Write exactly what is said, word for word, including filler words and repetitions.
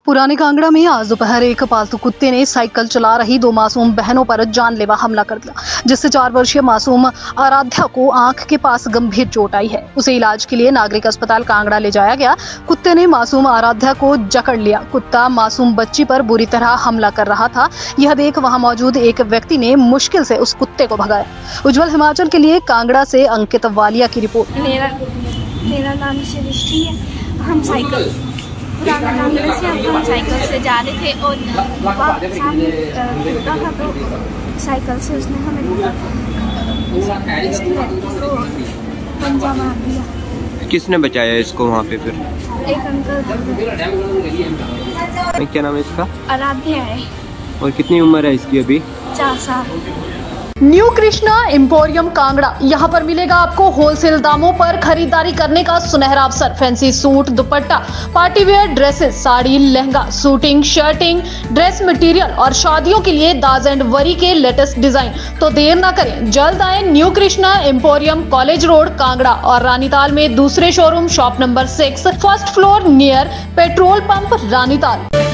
पुराने कांगड़ा में आज दोपहर एक पालतू कुत्ते ने साइकिल चला रही दो मासूम बहनों पर जानलेवा हमला कर दिया, जिससे चार वर्षीय मासूम आराध्या को आंख के पास गंभीर चोट आई है। उसे इलाज के लिए नागरिक अस्पताल कांगड़ा ले जाया गया। कुत्ते ने मासूम आराध्या को जकड़ लिया। कुत्ता मासूम बच्ची पर बुरी तरह हमला कर रहा था। यह देख वहां मौजूद एक व्यक्ति ने मुश्किल से उस कुत्ते को भगाया। उज्जवल हिमाचल के लिए कांगड़ा से अंकित वालिया की रिपोर्ट। मेरा मेरा नाम सृष्टि है। हम साइकिल पुराना कांगड़ा से अब हम साइकिल से जा रहे थे और सामने कुत्ता था तो साइकिल से उसने हमें तो पंजा मार दिया। किसने बचाया इसको वहाँ पे? फिर एक अंकल। क्या नाम है इसका? आराध्या है। और कितनी उम्र है इसकी अभी? चार साल। न्यू कृष्णा एम्पोरियम कांगड़ा, यहाँ पर मिलेगा आपको होलसेल दामों पर खरीदारी करने का सुनहरा अवसर। Fancy suit, dupatta, party wear dresses, sari, lehenga, suiting, shirting, dress material और शादियों के लिए दाज एंड वरी के लेटेस्ट डिजाइन। तो देर ना करें, जल्द आए new Krishna emporium, college road Kangra और रानीताल में दूसरे showroom shop number six, first floor near petrol pump Ranital.